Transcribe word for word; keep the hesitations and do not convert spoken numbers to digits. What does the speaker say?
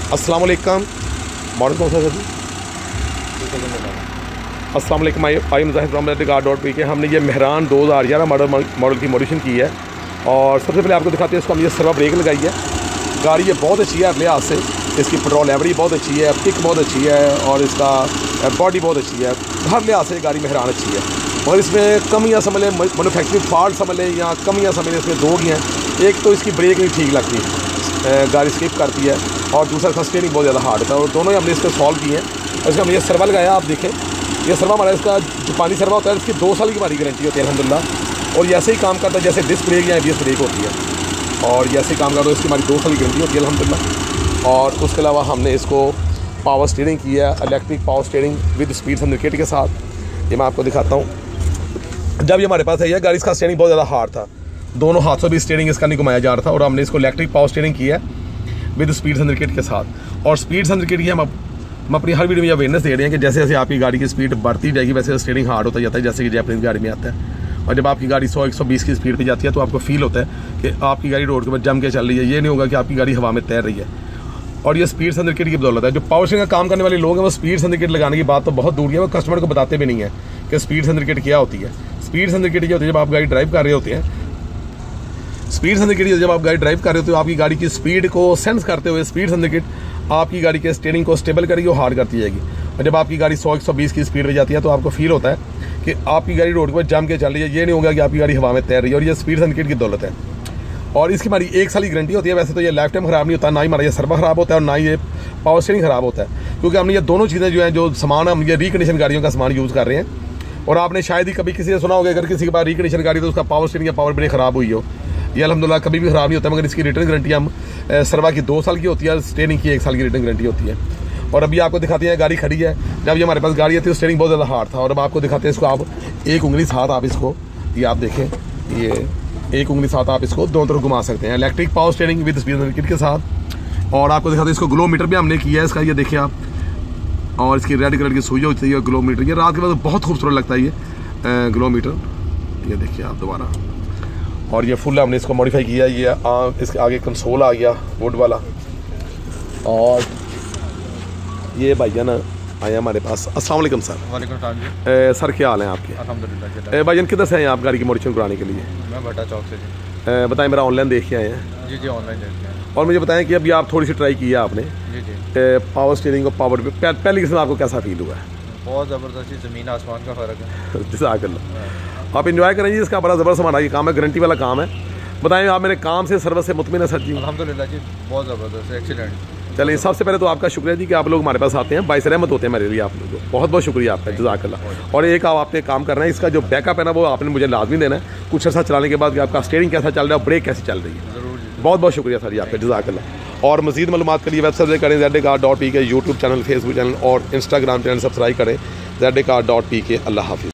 अस्सलाम वालेकुम। मॉडल कौन सा सर जी? अस्सलाम वालेकुम। I I Mujahid from car dot P K. हमने ये मेहरान दो हज़ार ग्यारह मॉडल मॉडल की मॉडिशन की है और सबसे पहले आपको दिखाते हैं इसको। हम ये सर्वा ब्रेक लगाई है। गाड़ी ये बहुत अच्छी है हर लिहाज से। इसकी पेट्रोल एवरेज बहुत अच्छी है, पिक बहुत अच्छी है और इसका बॉडी बहुत अच्छी है। हर लिहाज से गाड़ी मेहरान अच्छी है। और इसमें कमियाँ समझ लें, मैनुफैक्चरिंग फॉल्ट समझ लें या कमियाँ समझ लें, इसमें दो ही हैं। एक तो इसकी ब्रेक नहीं ठीक लगती, गाड़ी स्किप करती है, और दूसरा इसका स्टीयरिंग बहुत ज़्यादा हार्ड है। और दोनों ही हमने इसको सॉल्व किए हैं। इसका हमने ये सर्वा लगाया, आप देखें ये सर्वा हमारा, इसका जो पानी सर्वा होता है इसकी दो साल की हमारी गारंटी होती है अल्हम्दुलिल्लाह। और ऐसे ही काम करता है जैसे डिस्क ब्रेक या एबीएस ब्रेक होती है, और जैसे ही काम करता है इसकी हमारी दो साल की गारंटी होती है अल्हम्दुलिल्लाह। और उसके अलावा हमने इसको पावर स्टीयरिंग किया है, electric power steering with speed certificate के साथ। ये मैं आपको दिखाता हूँ। जब ये हमारे पास है, यह गाड़ी इसका स्टीयरिंग बहुत ज़्यादा हार्ड था, दोनों हाथों भी स्टीयरिंग इसका नहीं घुमाया जा रहा था, और हमने इसको इलेक्ट्रिक पावर स्टीयरिंग किया है विद स्पीड सर्टिफिकेट के साथ। और स्पीड सर्टिफिकेट की हम हम अपनी हर वीडियो में अवेयरनेस दे रहे हैं कि जैसे जैसे आपकी गाड़ी की स्पीड बढ़ती जाएगी वैसे स्टीयरिंग हार्ड होता जाता है, जैसे कि जैपनीज गाड़ी में आता है। और जब आपकी गाड़ी सौ एक सौ बीस की स्पीड पे जाती है तो आपको फील होता है कि आपकी गाड़ी रोड के ऊपर जम के चल रही है। ये नहीं होगा कि आपकी गाड़ी हवा में तैर रही है। और ये स्पीड सर्टिफिकेट की बदौलत है। जो पावर स्टीयरिंग का काम करने वाले लोग हैं वो स्पीड सर्टिफिकेट लगाने की बात तो बहुत दूर है, वो कस्टमर को बताते भी नहीं है कि स्पीड सर्टिफिकेट क्या होती है। स्पीड सर्टिफिकेट ये होती है जब आप गाड़ी ड्राइव कर रहे होते हैं। स्पीड सर्टिफिकेट जब आप गाड़ी ड्राइव कर रहे होते हो, आपकी गाड़ी की स्पीड को सेंस करते हुए स्पीड सर्टिफिकेट आपकी गाड़ी के स्टीयरिंग को स्टेबल करेगी और हार्ड करती जाएगी। और जब आपकी गाड़ी सौ एक सौ बीस की स्पीड पे जाती है तो आपको फील होता है कि आपकी गाड़ी रोड पर जम के चल रही है। ये नहीं होगा कि आपकी गाड़ी हवा में तैर रही है। और ये स्पीड सर्टिफिकेट की दौलत है। और इसकी हमारी एक साल की गारंटी होती है। वैसे तो ये लाइफ टाइम खराब नहीं होता, ना ही हमारा ये सर्वा खराब होता है और ना ही ये पावर स्टीयरिंग खराब होता है, क्योंकि हमने ये दोनों चीज़ें जो हैं, जो सामान हम ये रिकंडीशन गाड़ियों का सामान यूज़ कर रहे हैं। और आपने शायद ही कभी किसी से सुना होगा अगर किसी के पास रिकंडीशन गाड़ी तो उसका पावर स्टीयरिंग या पावर ब्रेक खराब हुई हो। ये अल्हम्दुलिल्लाह कभी भी खराब नहीं होता, मगर इसकी रिटर्न गारंटी हम सर्वा की दो साल की होती है, स्टीयरिंग की एक साल की रिटर्न गारंटी होती है। और अभी आपको दिखाते हैं गाड़ी खड़ी है। जब ये हमारे पास गाड़ी आती है स्टीयरिंग बहुत ज़्यादा हार्ड था, और अब आपको दिखाते हैं इसको। आप एक उंगली साथ आप इसको, ये आप देखें, ये एक उंगली साथ आप इसको दोनों तरफ घुमा सकते हैं। Electric power steering with speed certificate के साथ। और आपको दिखाते हैं इसको ग्लो मीटर भी हमने किया है इसका, ये देखिए आप। और इसकी रेड कलर की सुई होती है ग्लो मीटर, ये रात के बाद बहुत खूबसूरत लगता है ये ग्लो मीटर। ये देखिए आप दोबारा। और ये फुल हमने इसको मॉडिफाई किया। ये आ, इसके आगे कंसोल आ गया वुड वाला। और ये भाईजान आया हमारे पास। अस्सलाम वालेकुम सर। वालेकुम सलाम जी। सर क्या हाल है आपके? अल्हम्दुलिल्लाह। भाईजान किधर से हैं आप गाड़ी की मॉडिफिकेशन कराने के लिए? मैं भट्टा चौक से जी। बताएं, मेरा ऑनलाइन देख के आए हैं? जी जी ऑनलाइन देख के आए। और मुझे बताएं कि अभी आप थोड़ी सी ट्राई की है आपने जी जी पावर स्टीयरिंग और पावर पहली किस्म आपको कैसा फील हुआ है? बहुत ज़बरदस्त, ज़मीन आसमान का फ़र्क है। जज़ाकल्लाह। आप इंजॉय करें जी, इसका बड़ा ज़बरदस्त हमारा ये काम है, गारंटी वाला काम है। बताएं आप मेरे काम से सर्विस से मुतमिन है सर जी? अल्हम्दुलिल्लाह जी, बहुत ज़बरदस्त, एक्सीलेंट। चलिए, सबसे पहले तो आपका शुक्रिया जी कि आप लोग हमारे पास आते हैं, बाइस रहमत होते हैं मेरे लिए। आप लोगों को बहुत बहुत शुक्रिया आपका, जज़ाकल्लाह। और एक आप आपने काम करना है, इसका जो बैकअप है ना वो आपने मुझे लाजमी देना है कुछ अर्सा चलाने के बाद कि आपका स्टीयरिंग कैसा चल रहा है, ब्रेक कैसी चल रही है। ज़रूर जी, बहुत बहुत शुक्रिया सर जी आपका, जज़ाकल्लाह। और मज़ीद मालूमात के लिए वेबसाइट विजिट करें Z A car dot P K, YouTube channel, Facebook channel और इंस्टाग्राम चैनल सब्सक्राइब करें Z A car dot P K. अल्लाह हाफिज़।